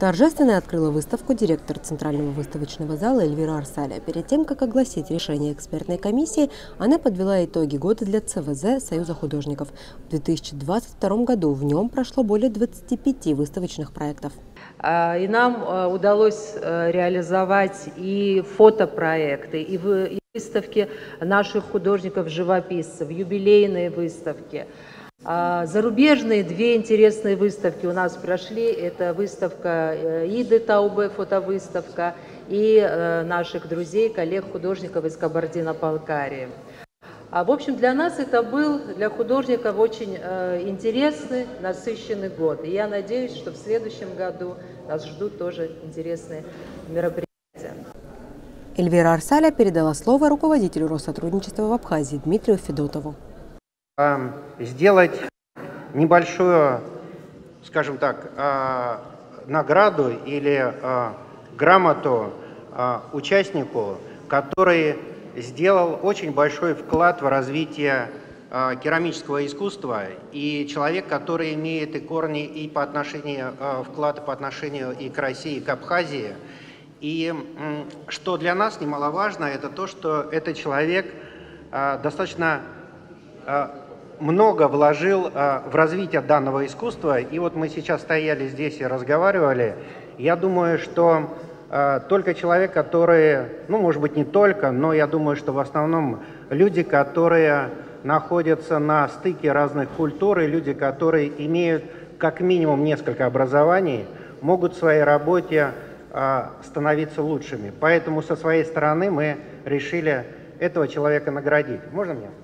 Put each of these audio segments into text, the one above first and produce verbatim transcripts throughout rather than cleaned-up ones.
Торжественно открыла выставку директор Центрального выставочного зала Эльвира Арсаля. Перед тем, как огласить решение экспертной комиссии, она подвела итоги года для цэ вэ зэ Союза художников. В две тысячи двадцать втором году в нем прошло более двадцати пяти выставочных проектов. И нам удалось реализовать и фотопроекты, и выставки наших художников-живописцев, юбилейные выставки. Зарубежные две интересные выставки у нас прошли. Это выставка Иды Таубе, фотовыставка, и наших друзей, коллег, художников из Кабардино-Балкарии. В общем, для нас это был, для художников, очень интересный, насыщенный год. И я надеюсь, что в следующем году нас ждут тоже интересные мероприятия. Эльвира Арсаля передала слово руководителю Россотрудничества в Абхазии Дмитрию Федотову. Сделать небольшую, скажем так, награду или грамоту участнику, который сделал очень большой вклад в развитие керамического искусства, и человек, который имеет и корни и по отношению, вклад по отношению и к России, и к Абхазии. И что для нас немаловажно, это то, что этот человек достаточно много вложил в развитие данного искусства. И вот мы сейчас стояли здесь и разговаривали. Я думаю, что только человек, который, ну, может быть, не только, но я думаю, что в основном люди, которые находятся на стыке разных культур, и люди, которые имеют как минимум несколько образований, могут в своей работе становиться лучшими. Поэтому со своей стороны мы решили этого человека наградить. Можно мне?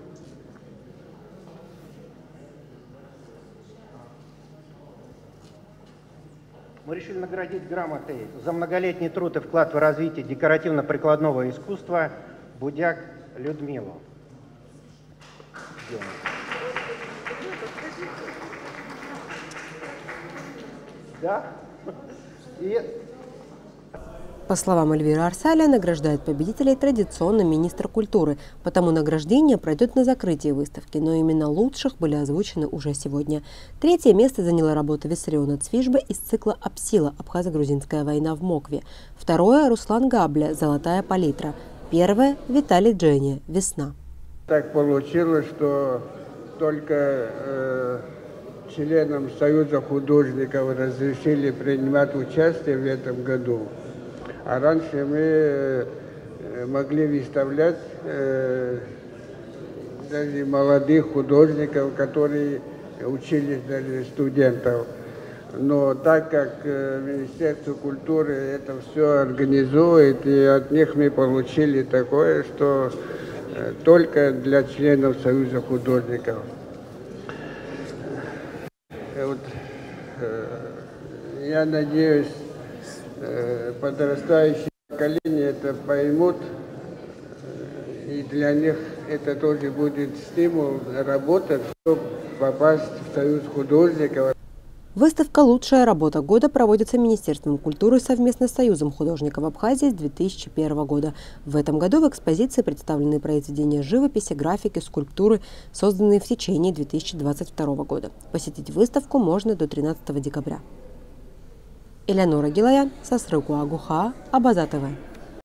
Мы решили наградить грамотой за многолетний труд и вклад в развитие декоративно-прикладного искусства Будяк Людмилу. Да? И... По словам Эльвиры Арсаля, награждает победителей традиционно министр культуры, потому награждение пройдет на закрытии выставки, но имена лучших были озвучены уже сегодня. Третье место заняла работа Виссариона Цвижбы из цикла «Апсила. Абхазо-грузинская война в Мокве». Второе – Руслан Габля «Золотая палитра». Первое – Виталий Дженя «Весна». Так получилось, что только э, членам Союза художников разрешили принимать участие в этом году. А раньше мы могли выставлять э, даже молодых художников, которые учились, даже студентов. Но так как э, Министерство культуры это все организует, и от них мы получили такое, что э, только для членов Союза художников. И вот, э, я надеюсь, подрастающее поколение это поймут, и для них это тоже будет стимул работать, чтобы попасть в Союз художников. Выставка «Лучшая работа года» проводится Министерством культуры совместно с Союзом художников Абхазии с две тысячи первого года. В этом году в экспозиции представлены произведения живописи, графики, скульптуры, созданные в течение две тысячи двадцать второго года. Посетить выставку можно до тринадцатого декабря. Элеонора Гилаян, Сасрыкуагуха, Абаза тэ вэ.